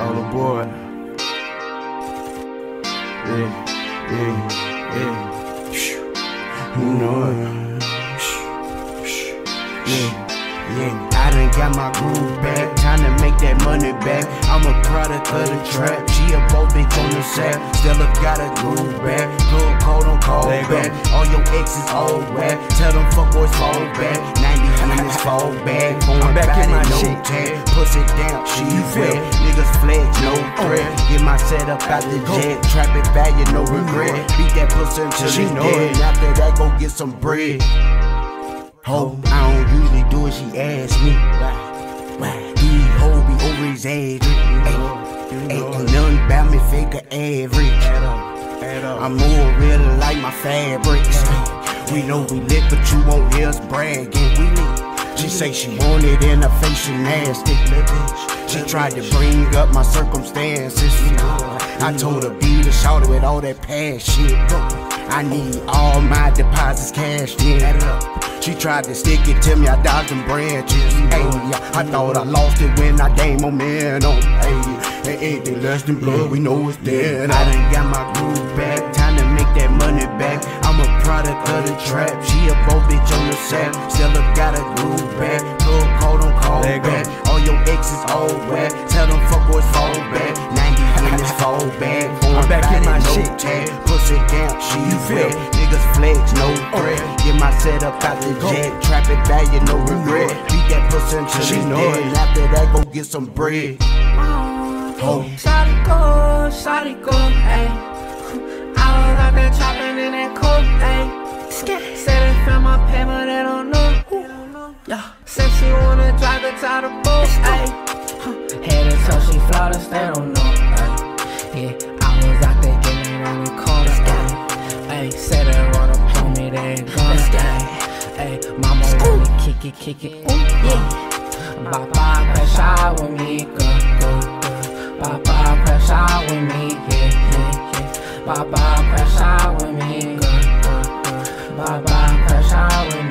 all aboard. Yeah. You know it. Yeah. I done got my groove back, time to make that money back. I'm a product of the trap. She a bold bitch on the sack. Still have got a groove back. Good cold on call back. All your exes old whack. Tell them fuckboys fall back. 90 minutes fall back. I'm back in my shit. Pussy down, she wet. Niggas flex, no threat. Get my setup out the jet. Trap it value, no regret. Beat that pussy until she dead. After that, go get some bread. Ho, I don't usually do it, she asked me. Why? These hoes be over his age. Ain't nothing about me fake or average. I'm more real like my fabrics. We know we lit, but you won't hear us bragging. We lit. She say she want it in her face, she nasty. She tried to bring up my circumstances. I told her be the shawty with all that past shit. I need all my deposits cashed in. She tried to stick it to me, I dodged them branches. I thought I lost it when I gained momentum. Hey, ain't they less than blood, we know it's dead. I done got my groove back, time to make that money back. I'm a product of the trap, she a bold bitch on the sack. Still have got a groove back, good cold on call back. All your exes old whack, tell them fuckboys fall back. 90 minutes fall back, I'm back in my shit. Pussy down, she wet. Niggas flex, no threat. Get my setup out the jet. Trap it value, no regret. Beat that pussy until she dead. After that, go get some bread. Shawty go, ayy. I was out there chopping in that coke, ayy. Said they found my paper, they don't know. Yeah. Said she wanna drive the top of the boat, ayy. Had her so she flawless, they don't know, ayy. Yeah, I was out there getting around the corner, ayy. Said they run up on me, they ain't gonna, ayy. Mama wanna kick it, yeah. Baba crash out with me, go. Baba crash out with me, yeah. Baba crash out with me, Baba crash out with me.